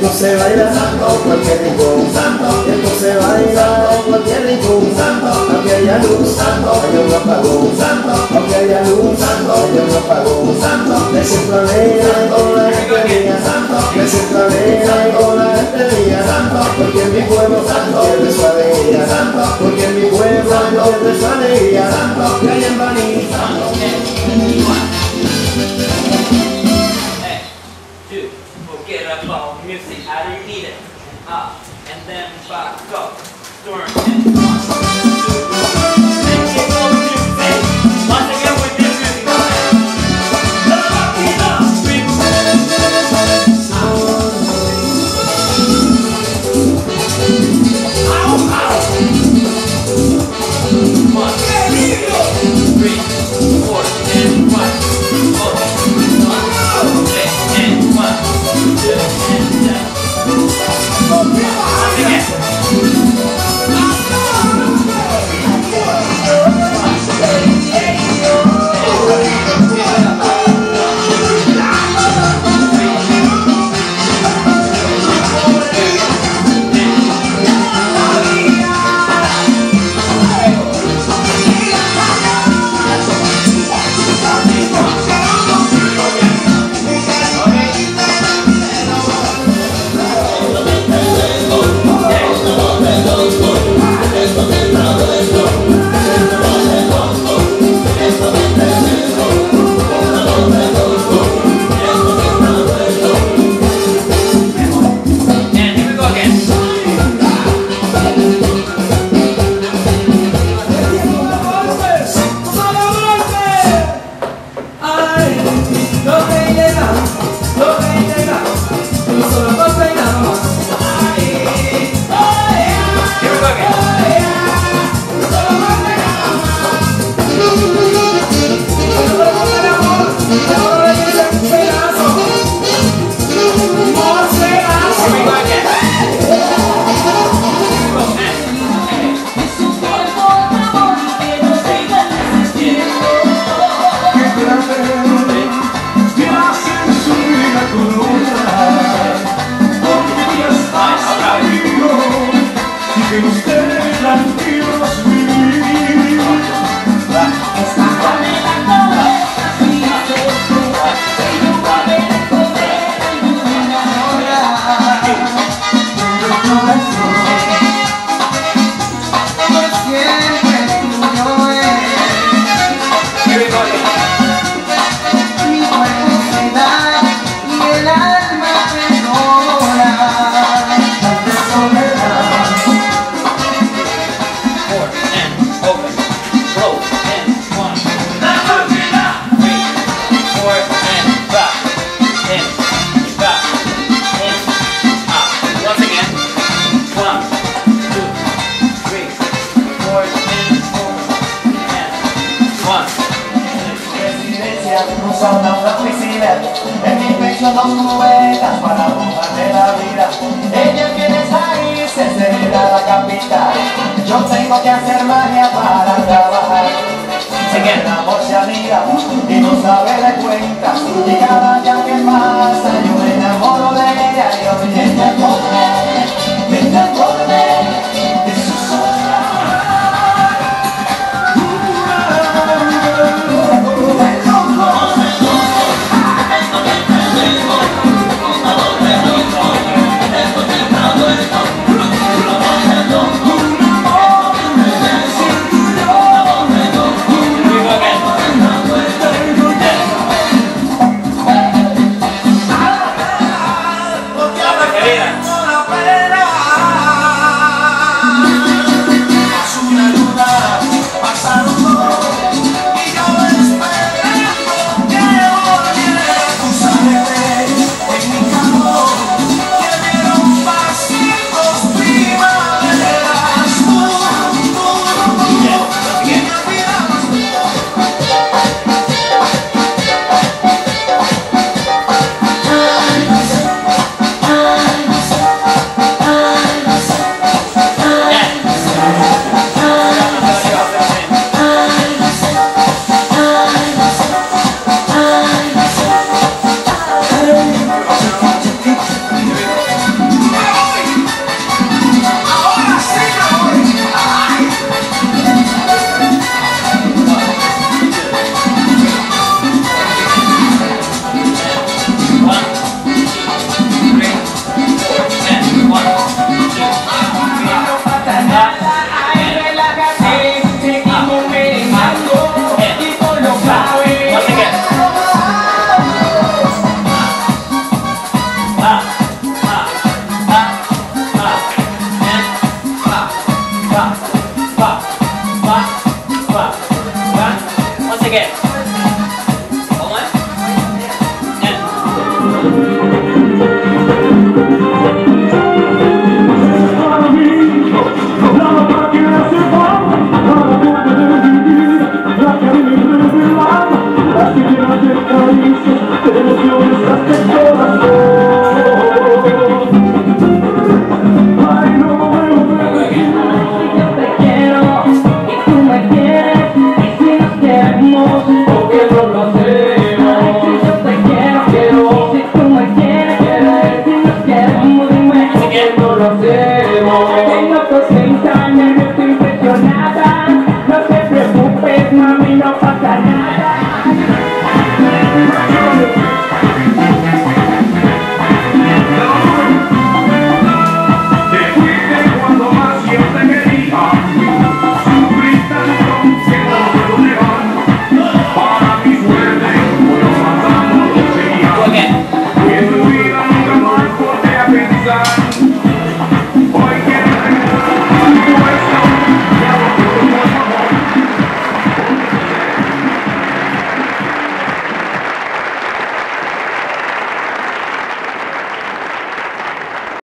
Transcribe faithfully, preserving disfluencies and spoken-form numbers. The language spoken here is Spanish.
Esto se baila en cualquier rincón, esto se baila en cualquier rincón. Aunque haya luz, haya un apagón, aunque haya luz, haya un apagón. Me siento alegre con la gente mía, me siento alegre con la gente mía, porque en mi pueblo pierde su alegría, porque en mi pueblo pierde su alegría. Que hay en Baní. Forget about music, I don't need it. Up and then back up. Turn and one, two, and keep on music. Once again with this music. Lock it up, swing. Ow, ow. One, two, three, four, and one. Four, one, two, and one. And down. Again. En mi pecho dos cubetas para mojarme la vida. Ella quiere salirse, se irá a la capital. Yo tengo que hacer magia para trabajar. Sé que el amor se amiga y no sabe de cuentas. Y cada día que pasa yo me enamoro de ella. Y hoy ella corre, me enamoré de su soledad. Querida.